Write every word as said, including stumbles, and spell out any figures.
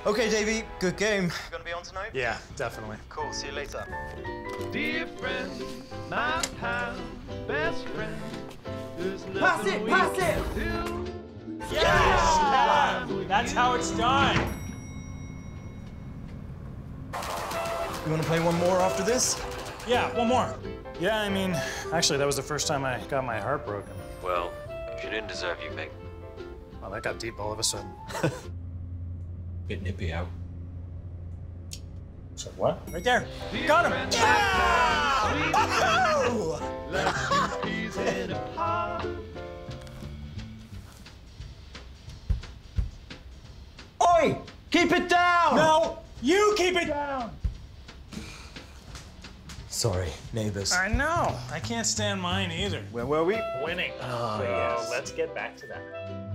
Okay, Davey, good game. You gonna be on tonight? Yeah, definitely. Cool, see you later. Dear friend, my pal, best friend. Pass it, pass it! Yes! That's how it's done. You wanna play one more after this? Yeah, one more. Yeah, I mean, actually, that was the first time I got my heart broken. Well, she didn't deserve you, Mick. Well, that got deep all of a sudden. Bit nippy out. So what? Right there. Got him! Oi! Keep it down! No! You keep it down! Sorry, neighbors. I know. I can't stand mine either. Where were we? Winning. Oh, so yes. let's get back to that.